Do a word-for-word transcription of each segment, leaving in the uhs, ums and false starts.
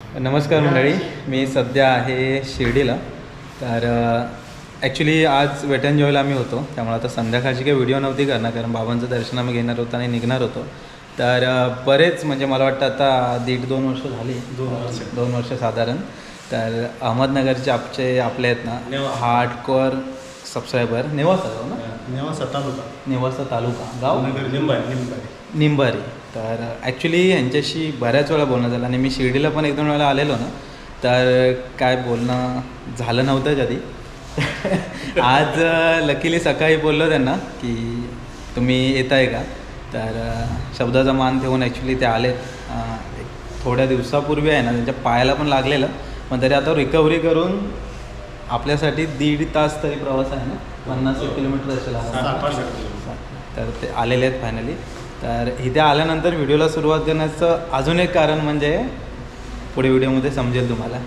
नमस्कार मंडळी, मी सध्या आहे शिर्डीला. तर ॲक्च्युली आज वेट अँड जॉयला आम्ही होतो, त्यामुळे आता संध्याकाळची काही व्हिडिओ नव्हती करणार, कारण बाबांचं दर्शन आम्ही घेणार होतो आणि निघणार होतो. तर बरेच म्हणजे मला वाटतं आता दीड दोन वर्ष झाली, दोन वर्ष दोन वर्ष साधारण. तर अहमदनगरचे आपचे आपले आहेत ना हार्डकोअर सबस्क्रायबर, नेवासा गाव ना, नेवासा तालुका नेवासा तालुका गाव निंबारी निंबारी निंबारी. तर ॲक्च्युली यांच्याशी बऱ्याच वेळा बोलणं झालं आणि मी शिर्डीला पण एक दोन वेळा आलेलो ना, तर काय बोलणं झालं नव्हतं कधी. आज लकीली सकाळी बोललो त्यांना की तुम्ही येत आहे का, तर शब्दाचा मान ठेवून ॲक्च्युली ते आलेत. थोड्या दिवसापूर्वी आहे ना त्यांच्या पायाला पण लागलेलं, पण तरी आता रिकव्हरी करून आपल्यासाठी दीड तास तरी प्रवास आहे ना, पन्नास एक किलोमीटर असेल, तर ते आलेले आहेत फायनली. तर इथे आल्यानंतर व्हिडिओला सुरुवात करण्याचं अजून एक कारण म्हणजे पुढे व्हिडिओमध्ये समजेल तुम्हाला.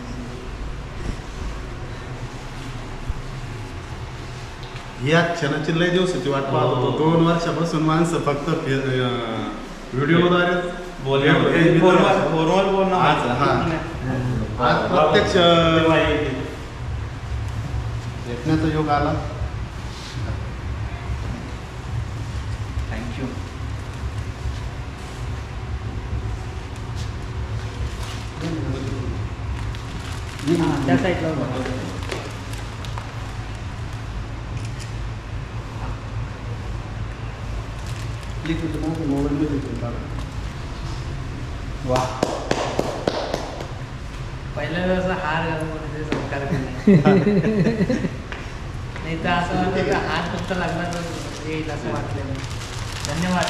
या क्षणाची लय दिवसाची वाट पाहत होतो. दोन वर्षापासून माणसं फक्त व्हिडिओद्वारे फोनवर बोलणं, आज प्रत्यक्ष भेटण्याचा योग आला. थँक्यू. त्या साईडला वा, पहिल्या वेळेस हार घालून कोणीतरी संस्कार केले नाही तर असं वाटतं की हार फक्त लागला तर येईल असं वाटलेलं. धन्यवाद.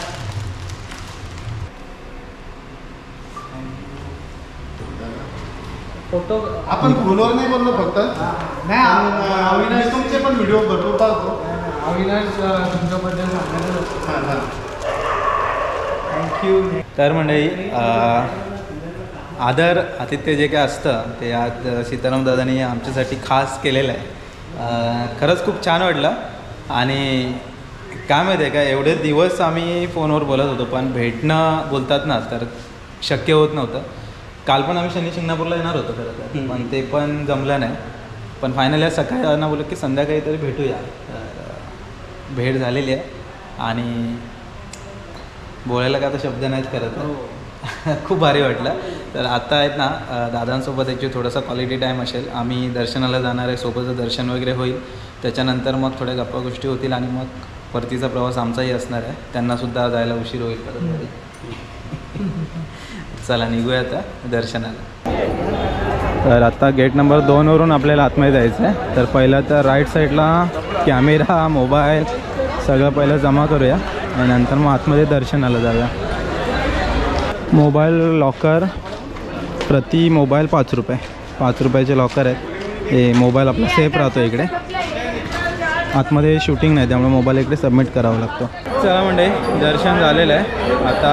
फोटो आपण फोनवर नाही बोललो फक्त, नाही तुमचे पण व्हिडिओ भरपूर पाहतो. अविनाश तुमच्याबद्दल सांगायला थँक्यू. तर मंडळी आदर आतिथ्य जे काय असतं ते आज सीताराम दादांनी आमच्यासाठी खास केलेलं आहे. खरंच खूप छान वाटलं. आणि काय माहिती आहे का, एवढे दिवस आम्ही फोनवर बोलत होतो, पण भेटणं बोलतात ना तर शक्य होत नव्हतं. काल पण आम्ही शनी शिंगणापूरला येणार होतो खरं तर, पण ते पण जमलं नाही. पण फायनली सकाळी त्यांना बोललं की संध्याकाळी तरी भेटूया. तर भेट झालेली आहे आणि बोलायला का आता शब्द नाहीत करत. खूप भारी वाटलं. तर आता आहेत ना दादांसोबत याची थोडासा क्वालिटी टाईम असेल. आम्ही दर्शनाला जाणार आहे, सोबतचं दर्शन वगैरे होईल. त्याच्यानंतर मग थोड्या गप्पा गोष्टी होतील आणि मग परतीचा प्रवास आमचाही असणार आहे. त्यांनासुद्धा जायला उशीर होईल परत. चला निघूया आता दर्शनाला. तर आत्ता गेट नंबर दोनवरून आपल्याला आतमध्ये जायचं आहे. तर पहिलं तर राईट साईडला कॅमेरा, मोबाईल सगळं पहिलं जमा करूया आणि नंतर मग आतमध्ये दर्शनाला जाऊया. मोबाईल लॉकर प्रति मोबाईल पाच रुपये पाच रुपयाचे लॉकर आहेत. हे मोबाईल आपला सेफ राहतो इकडे. आतमध्ये शूटिंग नाही त्यामुळे मोबाईल इकडे सबमिट करावा लागतो. चला म्हणजे दर्शन झालेलं आहे.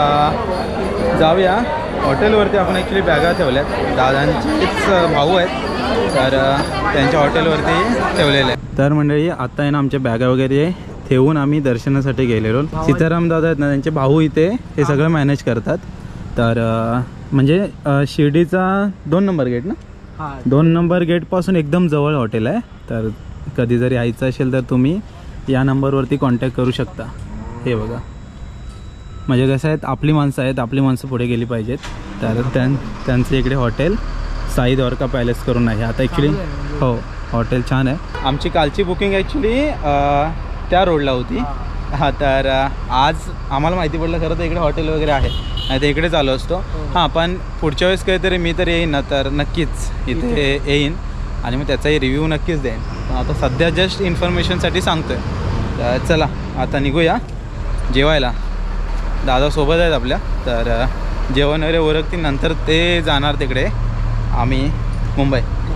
आता जाऊया हॉटेलवरती. आपण ॲक्च्युली बॅगा ठेवल्यात, दादांचेच भाऊ आहेत तर त्यांच्या हॉटेलवरती ठेवलेले आहेत. तर मंडळी आता आहे ना आमच्या बॅगा वगैरे ठेवून आम्ही दर्शनासाठी गेलेलो. सीताराम दादा आहेत ना त्यांचे भाऊ इथे हे सगळं मॅनेज करतात. तर म्हणजे शिर्डीचा दोन नंबर गेट ना, दोन नंबर गेटपासून एकदम जवळ हॉटेल आहे. तर कधी जरी यायचं असेल तर तुम्ही या नंबरवरती कॉन्टॅक्ट करू शकता. हे बघा, म्हणजे कसं आहेत आपली माणसं आहेत, आपली माणसं पुढे गेली पाहिजेत. तर त्यां त्यांचं इकडे हॉटेल साई द्वारका पॅलेस करून आहे. आता ॲक्च्युली हो हॉटेल छान आहे. आमची कालची बुकिंग ॲक्च्युली त्या रोडला होती. हां, तर आज आम्हाला माहिती पडलं खरं तर इकडे हॉटेल वगैरे आहे, नाही तर इकडेच आलो असतो. हां, पण पुढच्या वेळेस काहीतरी मी तर येईन ना तर नक्कीच इथे येईन आणि मग त्याचाही रिव्ह्यू नक्कीच देईन. पण आता सध्या जस्ट इन्फॉर्मेशनसाठी सांगतो आहे. तर चला आता निघूया जेवायला. दादासोबत आहेत आपल्या, तर जेवण वगैरे ओरखतील, नंतर ते जाणार तिकडे, आम्ही मुंबई.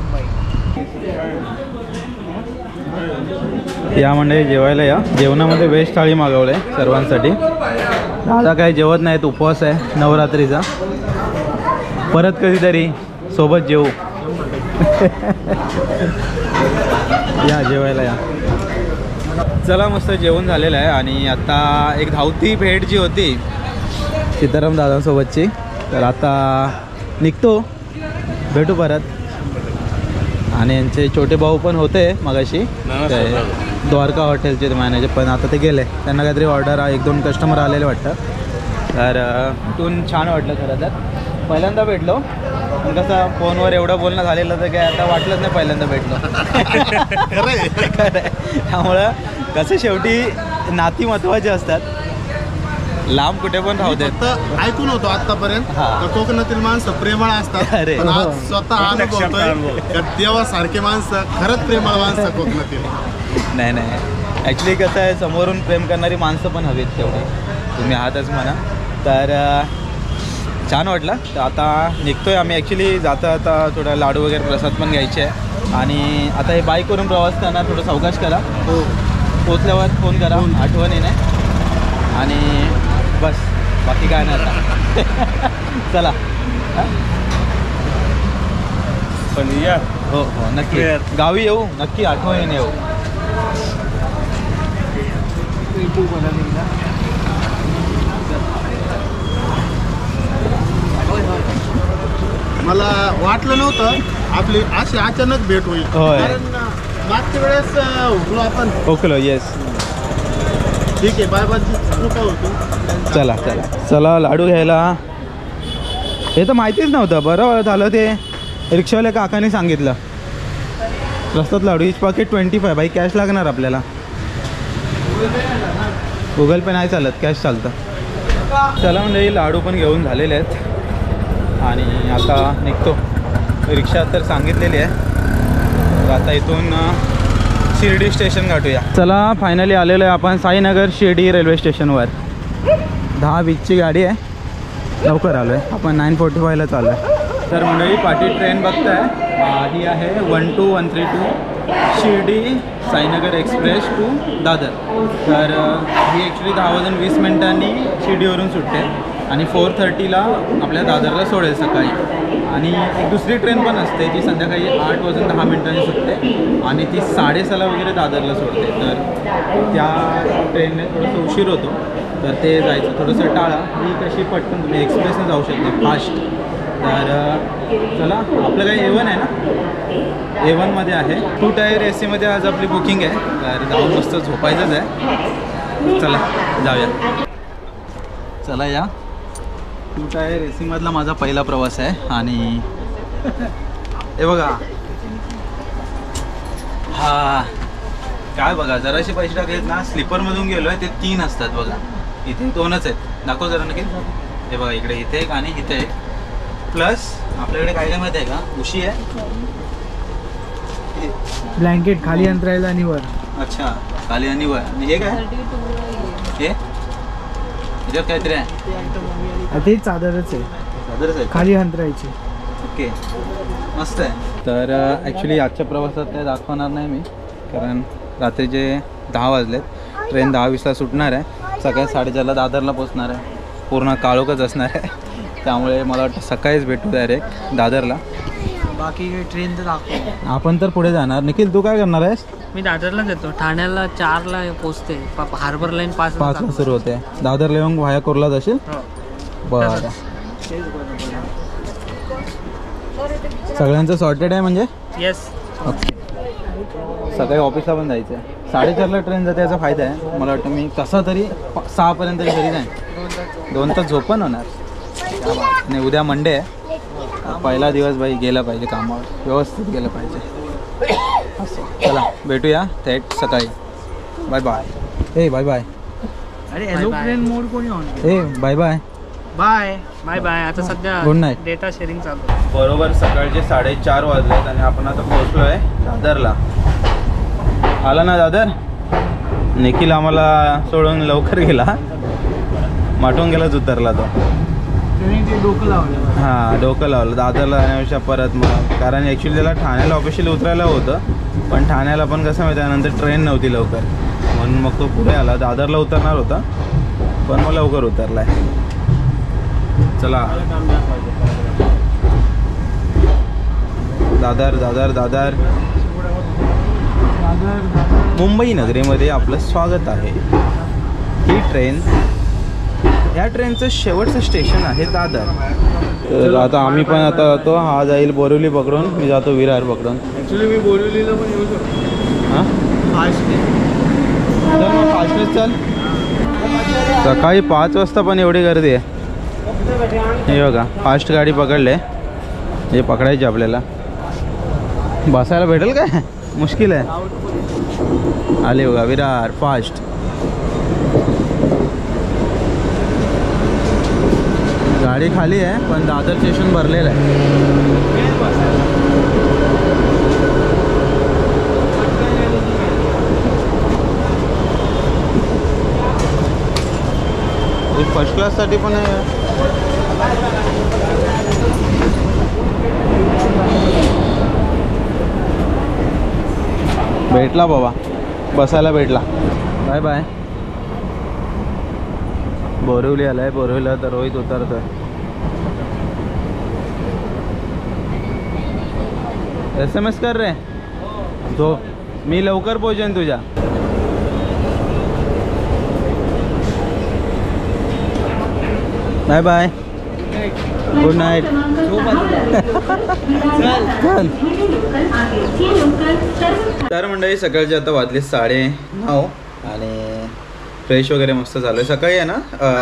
या मंडळी जेवायला या. जेवणामध्ये व्हेज थाळी मागवलं आहे सर्वांसाठी. दादा काय जेवत नाहीत, उपवास आहे नवरात्रीचा. परत कधीतरी सोबत जेवू. या जेवायला या. चला मस्त जेवण झालेलं आहे आणि आता एक धावती भेट जी होती सीताराम दादांसोबतची, तर आता निघतो. भेटू परत. आणि यांचे छोटे भाऊ पण होते मगाशी ते द्वारका हॉटेलचे मॅनेजर, पण आता ते गेले. त्यांना काहीतरी ऑर्डर एक दोन कस्टमर आलेले वाटतं. तर भेटून छान वाटलं खरं तर. पहिल्यांदा भेटलो पण कसं फोनवर एवढं बोलणं झालेलं तर काय आता वाटलंच नाही पहिल्यांदा भेटलो. त्यामुळं कसं शेवटी नाती महत्त्वाची असतात, लांब कुठे पण राहू देत. फक्त ऐकून होतो आतापर्यंत हा. का कोकणातील माणसं प्रेमळ असतात, अरे. पण आज स्वतः अनुभवतोय का तेव्हा सारखे माणसं खरंच प्रेमळ माणसं कोकणातील. नाही नाही ॲक्च्युली कसं आहे, समोरून प्रेम करणारी माणसं पण हवीत तेवढी. तुम्ही आहातच म्हणा. तर छान वाटलं. तर आता निघतो आहे आम्ही. ॲक्च्युली जाता आता थोडं लाडू वगैरे प्रसाद पण घ्यायचे आहे. आणि आता हे बाईकवरून प्रवास करणार, थोडं सावकाश करा. हो, पोचल्यावर फोन करा आठवण येणे. आणि बस बाकी काय नाही आता. चला पण या हो हो नक्की गावी येऊ, नक्की आठवण येऊ. मला वाटलं नव्हतं आपली अशी अचानक भेट होईल. होय. कारण मागच्या वेळेस अं, हुकलो आपण. ओकलो येस. ठीक आहे, बाय बाय कृपा होतो. चला चला चला लाडू घ्यायला. हे तर माहितीच नव्हतं. बरं झालं ते रिक्षावाल्या काकाने सांगितलं. रस्त्यात laddu each pocket twenty five. बाई कॅश लागणार आपल्याला. गुगल पे नाही चालत, कॅश चालतं. चला म्हणजे लाडू पण घेऊन झालेले आहेत आणि आता निघतो. रिक्षा तर सांगितलेली आहे. तर आता इथून शिर्डी स्टेशन गाठूया. चला फायनली आलेलो आहे आपण साईनगर शिर्डी रेल्वे स्टेशनवर. दहा वीसची गाडी आहे. लवकर आलो आहे आपण. नाईन फोर्टी फायला चाललो आहे. तर मंडळी पाठी ट्रेन बघताय, ही आहे one two one three two Shirdi Sainagar express to Dadar. तर ही ॲक्च्युली दहा वाजून वीस मिनिटांनी शिर्डीवरून सुटते आणि फोर थर्टीला आपल्या दादरला सोडेल सकाळी. आणि एक दुसरी ट्रेन पण असते जी संध्याकाळी आठ वाजून दहा मिनिटांनी सुटते आणि ती साडेसहाला वगैरे दादरला सोडते. तर त्या ट्रेनने थोडंसं उशीर होतो, तर ते जायचं थोडंसं टाळा. ही कशी पटकन तुम्ही एक्सप्रेसने जाऊ शकते फास्ट. तर चला आपलं काही ए वन आहे ना, ए वनमध्ये आहे. टू टायर ए सीमध्ये आज आपली बुकिंग आहे. तर जाऊन मस्त झोपायचंच आहे. चला जाऊया. चला या. टू टायर ए सीमधला माझा पहिला प्रवास आहे. आणि हे बघा, हा काय बघा, जराशी पैसे टाकलेत ना. स्लीपरमधून गेलो आहे ते तीन असतात बघा. इथे दोनच आहेत. दाखव जरा नक्की. हे बघा इकडे इथे एक आणि इथे एक. प्लस आपल्याकडे काय काय माहिती आहे का, उशी आहे, ब्लँकेट खाली अंतरायला आणि वर. अच्छा खाली आणि वर. आणि हे काय हे याच्यात काहीतरी आहे. तेच चादरच आहे, चादरच आहे खाली अंतरायची. ओके मस्त आहे. तर ॲक्च्युली आजच्या प्रवासात ते दाखवणार नाही मी, कारण रात्रीचे दहा वाजलेत. ट्रेन दहा वीसला सुटणार आहे. सकाळी साडेचारला दादरला पोचणार आहे. पूर्ण काळोखच असणार आहे. त्यामुळे मला वाटतं सकाळीच भेटू डायरेक्ट दादरला. बाकी ट्रेन तर दाखव. आपण तर पुढे जाणार. निखिल तू काय करणार आहेस? मी दादरलाच येतो. ठाण्याला चारला पोचते. हार्बर लाईन पाच पाचला सुरू होते. दादरला येऊन व्हाया कोरला जाशील. बरं सगळ्यांचं सॉर्टेड आहे म्हणजे. येस. ओके. सकाळी ऑफिसला पण जायचं आहे. साडेचारला ट्रेन जाते याचा फायदा आहे. मला वाटतं मी कसा तरी सहापर्यंत घरी जाईन. दोन तास झोपण होणार. आणि उद्या मंडे आहे. पहिला दिवस बाई गेला पाहिजे कामावर, व्यवस्थित गेलं पाहिजे. असं चला भेटूया थेट सकाळी. Bye bye. ए बाय बाय. अरे एरोप्लेन मोड कोणी ऑन. ए bye bye. Bye bye bye. आता सध्या गुड नाईट. डेटा शेअरिंग चालू आहे. बरोबर सकाळचे साडेचार वाजलेत आणि आपण आता पोहोचलो आहे दादरला. आला ना दादर. निखिल आम्हाला सोडून लवकर गेला. माटून गेलाच उतरला तो. डोकं लावलं. हां डोकं लावलं दादरला जाण्यापेक्षा परत. मग कारण ॲक्च्युली त्याला ठाण्याला ऑफिशियली उतरायला होतं, पण ठाण्याला पण कसं माहिती आहे नंतर ट्रेन नव्हती लवकर, म्हणून मग तो पुढे आला. दादरला उतरणार होता पण मग लवकर उतरला आहे. चला दादर दादर दादर मुंबई नगरीमध्ये आपलं स्वागत आहे. ही ट्रेन ह्या ट्रेनचं शेवटचं स्टेशन आहे दादर. तर आता आम्ही पण आता जातो. हा जाईल बोरिवली पकडून, मी जातो विरार पकडून. ॲक्च्युली मी बोरिवलीला पण येऊ शकतो. हां फास्ट चल मग फास्टच चल. सकाळी पाच वाजता पण एवढी गर्दी आहे. हे बघा फास्ट गाडी पकडले, हे पकडायची आपल्याला. बसायला भेटेल काय? मुश्किल आहे. आले बघा विरार फास्ट. गाडी खाली आहे पण दादर स्टेशन भरलेलं आहे. फर्स्ट क्लाससाठी पण आहे. भेटला बाबा, बसायला भेटला. Bye bye. बोरिवली आलाय. बोरिवलीला तर रोहित उतरतोय. एस एम एस कर रे तो, मी लवकर पोहोचेन तुझ्या. Bye bye, good night. तर मंडळी सकाळचे आता वाजले साडे नऊ आणि फ्रेश वगैरे मस्त झालं आहे. सकाळी आहे ना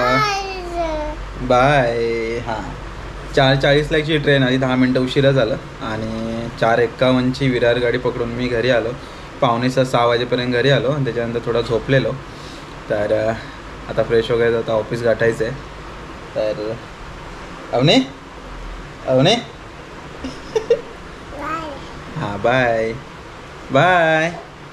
बाय. हां चार चाळीसला ची ट्रेन आली, दहा मिनटं उशिरा झालं आणि चार एक्कावन्नची विरार गाडी पकडून मी घरी आलो. पावणे सहा सहा वाजेपर्यंत घरी आलो आणि त्याच्यानंतर थोडा झोपलेलो. तर आता फ्रेश वगैरे जाता ऑफिस गाठायचं आहे. तर अवने अवने हां बाय बाय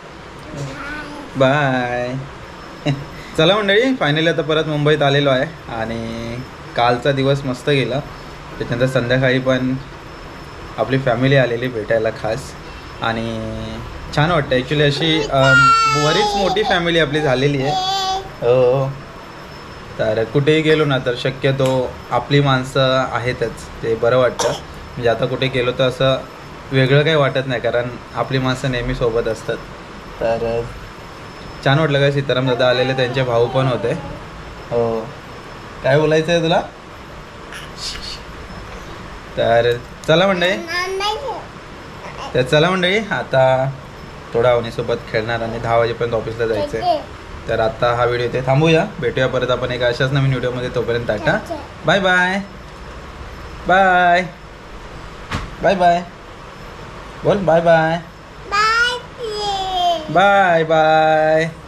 बाय. चला मंडळी फायनली आता परत मुंबईत आलेलो आहे आणि कालचा दिवस मस्त गेला. त्याच्यानंतर संध्याकाळी पण आपली फॅमिली आलेली भेटायला खास आणि छान वाटतं. ॲक्च्युली अशी बरीच मोठी फॅमिली आपली झालेली आहे. हो तर कुठेही गेलो ना तर शक्यतो आपली माणसं आहेतच, ते बरं वाटतं. म्हणजे आता कुठे गेलो तर असं वेगळं काही वाटत नाही कारण आपली माणसं नेहमी सोबत असतात. तर छान वाटलं काय. सीताराम दादा आलेले, त्यांचे भाऊ पण होते. हो काय बोलायचं आहे तुला? तर चला मंडळी, तर चला मंडळी आता थोडा अवनीसोबत खेळणार आणि दहा वाजेपर्यंत ऑफिसला जायचं आहे. तर आता हा व्हिडिओ इथे थांबूया. भेटूया परत आपण एका अशाच नवीन व्हिडिओमध्ये. तोपर्यंत tata bye bye bye bye bye बोल. Bye bye bye bye.